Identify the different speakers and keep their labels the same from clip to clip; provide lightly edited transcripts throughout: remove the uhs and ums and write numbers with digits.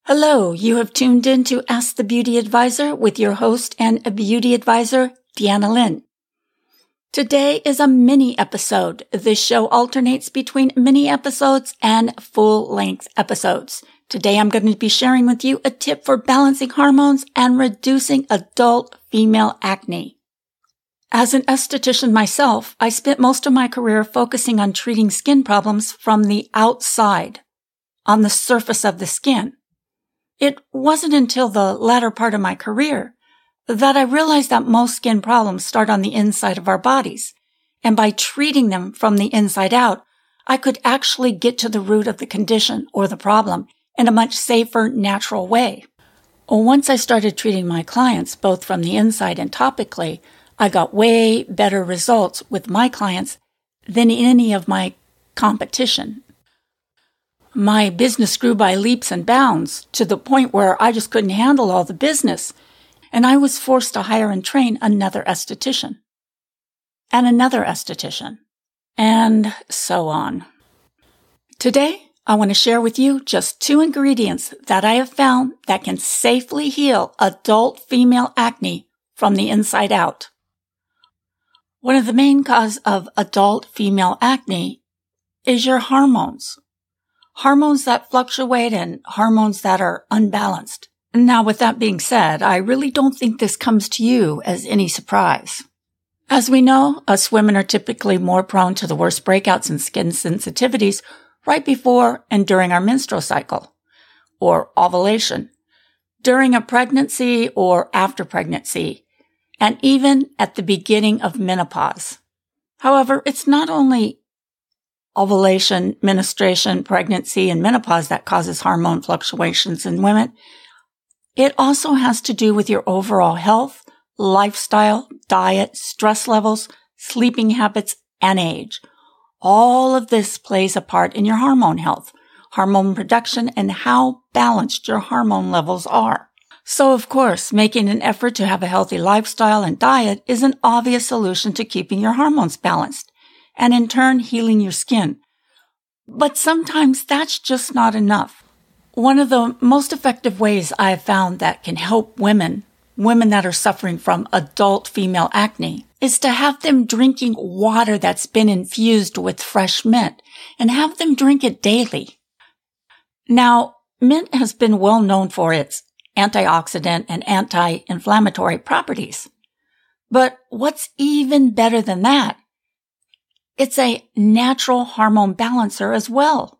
Speaker 1: Hello, you have tuned in to Ask the Beauty Advisor with your host and beauty advisor, Deanna Lynn. Today is a mini episode. This show alternates between mini episodes and full-length episodes. Today I'm going to be sharing with you a tip for balancing hormones and reducing adult female acne. As an esthetician myself, I spent most of my career focusing on treating skin problems from the outside, on the surface of the skin. It wasn't until the latter part of my career that I realized that most skin problems start on the inside of our bodies, and by treating them from the inside out, I could actually get to the root of the condition or the problem in a much safer, natural way. Once I started treating my clients both from the inside and topically, I got way better results with my clients than any of my competition. My business grew by leaps and bounds to the point where I just couldn't handle all the business, and I was forced to hire and train another esthetician, and another esthetician, and so on. Today, I want to share with you just 2 ingredients that I have found that can safely heal adult female acne from the inside out. One of the main causes of adult female acne is your hormones. Hormones that fluctuate and hormones that are unbalanced. Now, with that being said, I really don't think this comes to you as any surprise. As we know, us women are typically more prone to the worst breakouts and skin sensitivities right before and during our menstrual cycle, or ovulation, during a pregnancy or after pregnancy, and even at the beginning of menopause. However, it's not only ovulation, menstruation, pregnancy, and menopause that causes hormone fluctuations in women. It also has to do with your overall health, lifestyle, diet, stress levels, sleeping habits, and age. All of this plays a part in your hormone health, hormone production, and how balanced your hormone levels are. So, of course, making an effort to have a healthy lifestyle and diet is an obvious solution to keeping your hormones balanced, and in turn healing your skin. But sometimes that's just not enough. One of the most effective ways I have found that can help women that are suffering from adult female acne, is to have them drinking water that's been infused with fresh mint, and have them drink it daily. Now, mint has been well known for its antioxidant and anti-inflammatory properties. But what's even better than that? It's a natural hormone balancer as well.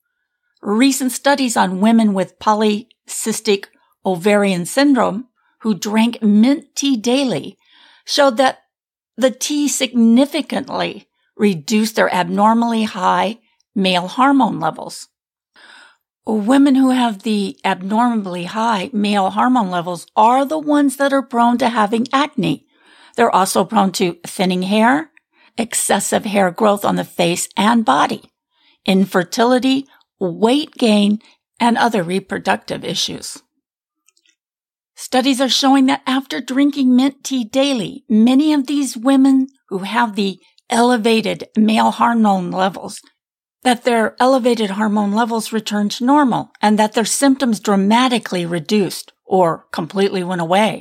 Speaker 1: Recent studies on women with polycystic ovarian syndrome who drank mint tea daily showed that the tea significantly reduced their abnormally high male hormone levels. Women who have the abnormally high male hormone levels are the ones that are prone to having acne. They're also prone to thinning hair, excessive hair growth on the face and body, infertility, weight gain, and other reproductive issues. Studies are showing that after drinking mint tea daily, many of these women who have the elevated male hormone levels, that their elevated hormone levels return to normal and that their symptoms dramatically reduced or completely went away.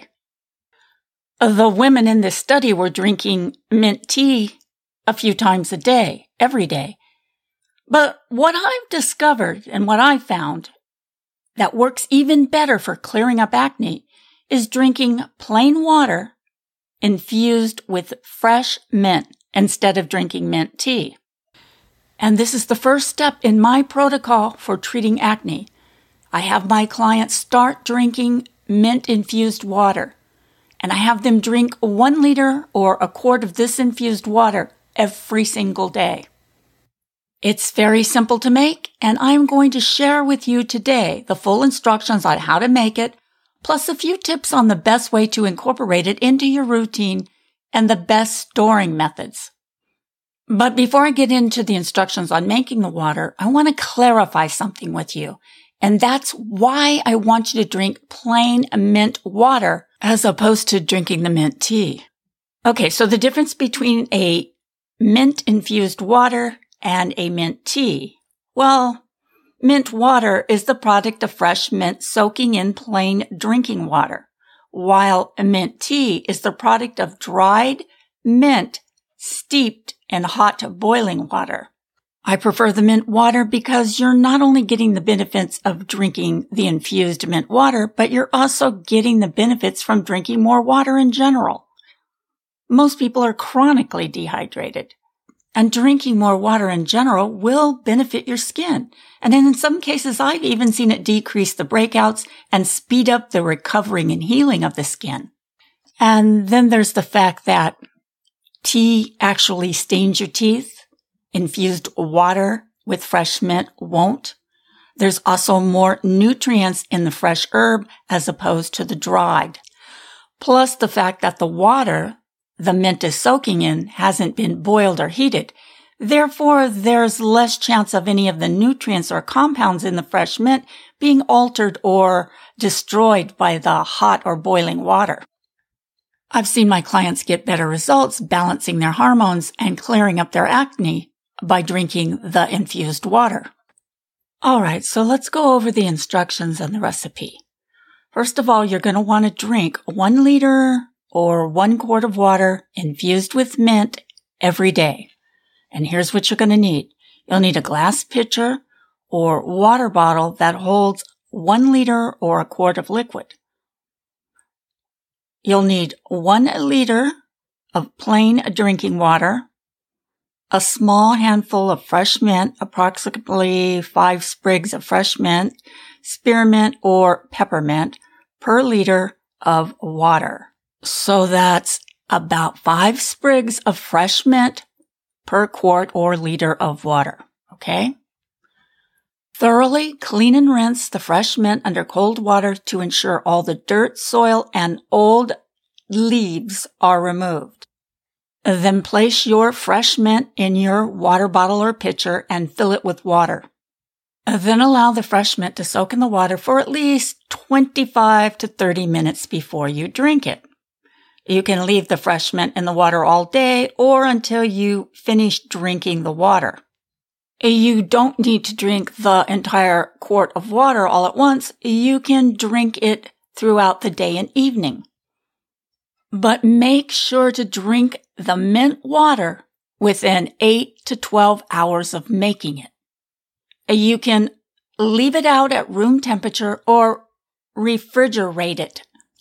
Speaker 1: The women in this study were drinking mint tea a few times a day, every day. But what I've discovered and what I've found that works even better for clearing up acne is drinking plain water infused with fresh mint instead of drinking mint tea. And this is the first step in my protocol for treating acne. I have my clients start drinking mint-infused water, and I have them drink 1 liter or a quart of this infused water every single day. It's very simple to make, and I'm going to share with you today the full instructions on how to make it, plus a few tips on the best way to incorporate it into your routine and the best storing methods. But before I get into the instructions on making the water, I want to clarify something with you, and that's why I want you to drink plain mint water as opposed to drinking the mint tea. Okay, so the difference between a mint-infused water and a mint tea. Well, Mint water is the product of fresh mint soaking in plain drinking water, while mint tea is the product of dried mint steeped in hot boiling water. I prefer the mint water because you're not only getting the benefits of drinking the infused mint water, but you're also getting the benefits from drinking more water in general. Most people are chronically dehydrated, and drinking more water in general will benefit your skin. And in some cases, I've even seen it decrease the breakouts and speed up the recovering and healing of the skin. And then there's the fact that tea actually stains your teeth. Infused water with fresh mint won't. There's also more nutrients in the fresh herb as opposed to the dried. Plus the fact that the water the mint is soaking in hasn't been boiled or heated. Therefore, there's less chance of any of the nutrients or compounds in the fresh mint being altered or destroyed by the hot or boiling water. I've seen my clients get better results balancing their hormones and clearing up their acne by drinking the infused water. All right, so let's go over the instructions and the recipe. First of all, you're going to want to drink 1 liter or 1 quart of water infused with mint every day. And here's what you're going to need. You'll need a glass pitcher or water bottle that holds 1 liter or a quart of liquid. You'll need 1 liter of plain drinking water, a small handful of fresh mint, approximately 5 sprigs of fresh mint, spearmint or peppermint per liter of water. So that's about 5 sprigs of fresh mint per quart or liter of water. Okay? Thoroughly clean and rinse the fresh mint under cold water to ensure all the dirt, soil, and old leaves are removed. Then place your fresh mint in your water bottle or pitcher and fill it with water. Then allow the fresh mint to soak in the water for at least 25 to 30 minutes before you drink it. You can leave the fresh mint in the water all day or until you finish drinking the water. You don't need to drink the entire quart of water all at once. You can drink it throughout the day and evening. But make sure to drink the mint water within 8 to 12 hours of making it. You can leave it out at room temperature or refrigerate it.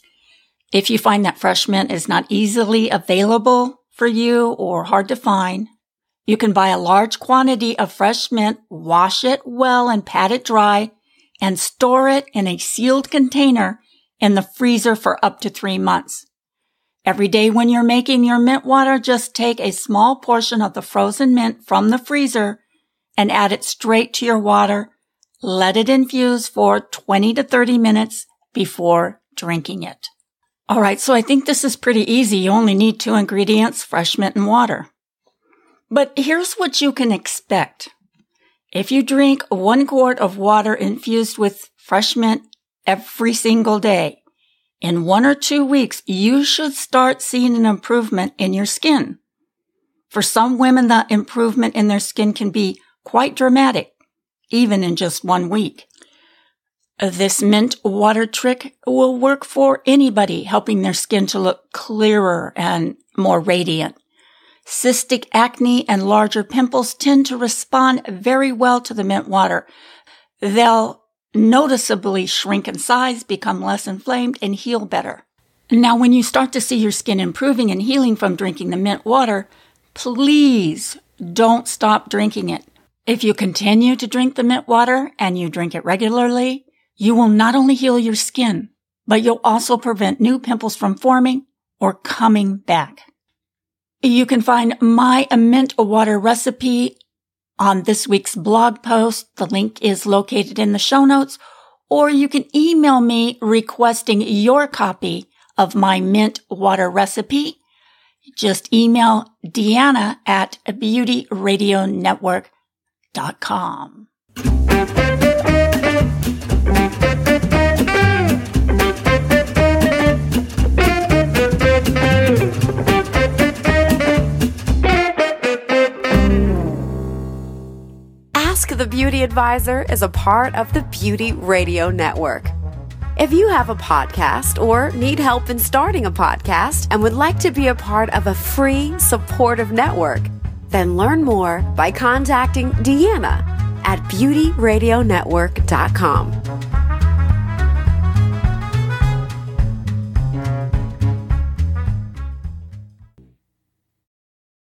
Speaker 1: If you find that fresh mint is not easily available for you or hard to find, you can buy a large quantity of fresh mint, wash it well and pat it dry, and store it in a sealed container in the freezer for up to 3 months. Every day when you're making your mint water, just take a small portion of the frozen mint from the freezer and add it straight to your water. Let it infuse for 20 to 30 minutes before drinking it. All right, so I think this is pretty easy. You only need 2 ingredients, fresh mint and water. But here's what you can expect. If you drink 1 quart of water infused with fresh mint every single day, in 1 or 2 weeks, you should start seeing an improvement in your skin. For some women, the improvement in their skin can be quite dramatic, even in just 1 week. This mint water trick will work for anybody, helping their skin to look clearer and more radiant. Cystic acne and larger pimples tend to respond very well to the mint water. They'll noticeably shrink in size, become less inflamed, and heal better. Now, when you start to see your skin improving and healing from drinking the mint water, please don't stop drinking it. If you continue to drink the mint water and you drink it regularly, you will not only heal your skin, but you'll also prevent new pimples from forming or coming back. You can find my mint water recipe on this week's blog post. The link is located in the show notes, or you can email me requesting your copy of my mint water recipe. Just email Deanna at beautyradionetwork.com.
Speaker 2: Ask the beauty advisor Advisor is a part of the Beauty Radio Network. If you have a podcast or need help in starting a podcast and would like to be a part of a free, supportive network, then learn more by contacting Deanna at beautyradionetwork.com.